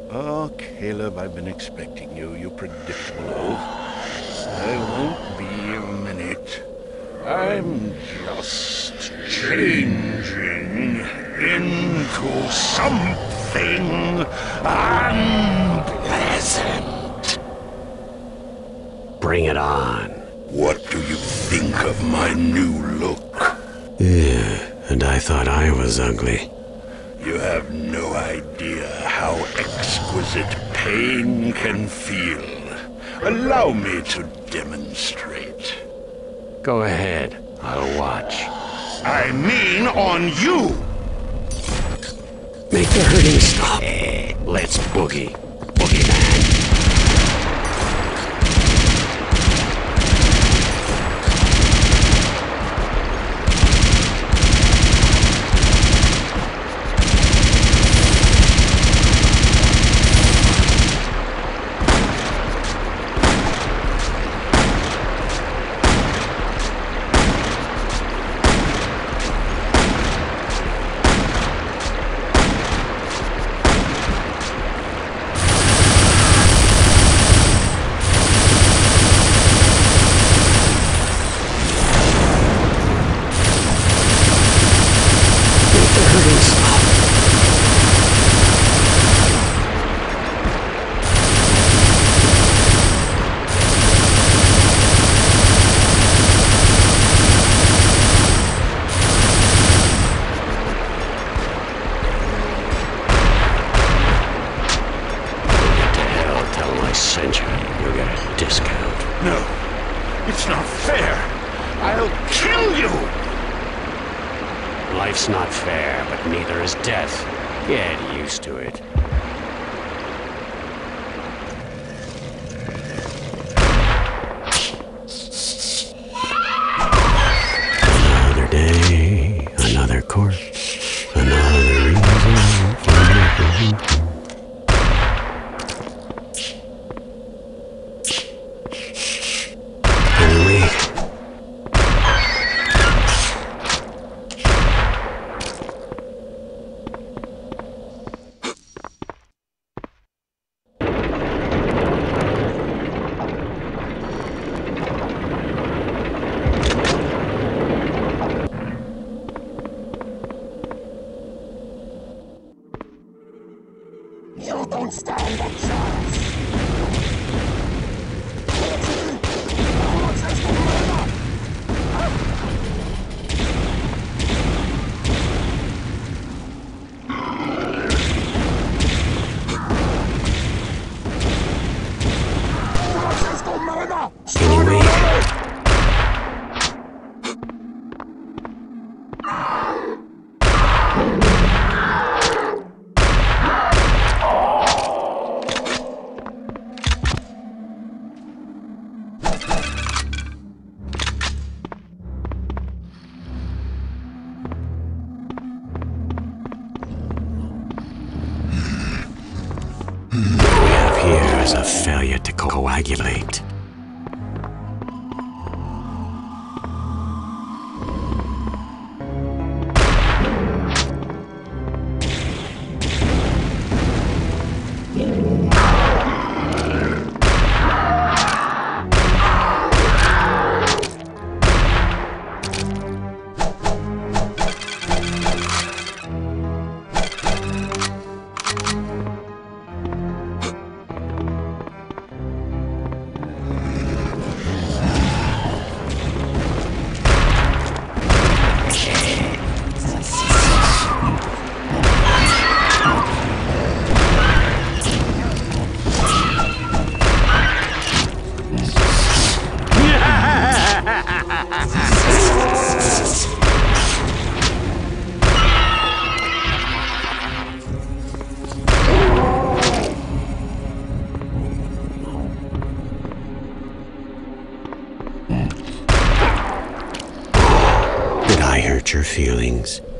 Oh, Caleb, I've been expecting you, you predictable oaf. I won't be a minute. I'm just changing into something unpleasant. Bring it on. What do you think of my new look? Yeah, and I thought I was ugly. You have no idea how exquisite pain can feel. Allow me to demonstrate. Go ahead, I'll watch. I mean on you! Make the hurting stop. Let's boogie. Boogie man. You'll get a discount. No, it's not fair. I'll kill you! Life's not fair, but neither is death. Get used to it. Another day, another corpse, another reason for living. You don't stand a chance! Anyway. What we have here is a failure to coagulate. Did I hurt your feelings?